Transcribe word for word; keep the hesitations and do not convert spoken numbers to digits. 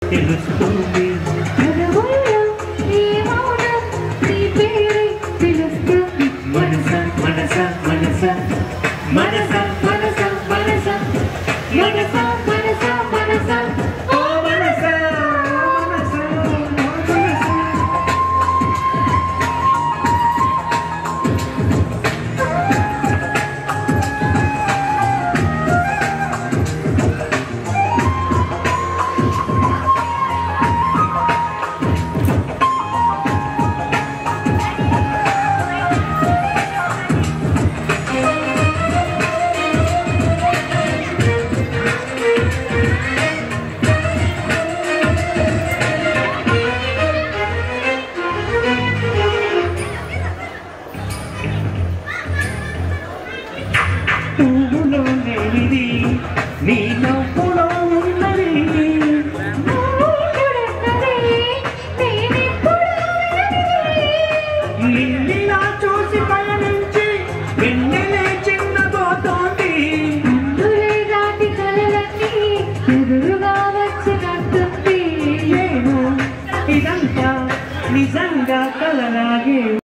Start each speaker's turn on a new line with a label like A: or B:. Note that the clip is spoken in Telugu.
A: తెలుస్తుంది మనస మనస మనస మనస మనస మనస మనస మనస మనస ఓ మనస మనస పువ్వులో లేనిది నీ నవ్వులో ఉన్నది నిన్నిలా చూసి పయనించి వెన్నెలే చిన్నబోతోంది దాటి కలలన్నీ ఎదురుగా వచ్చినట్టుంది నేను ఇదంతా నిజంగా కలలాగే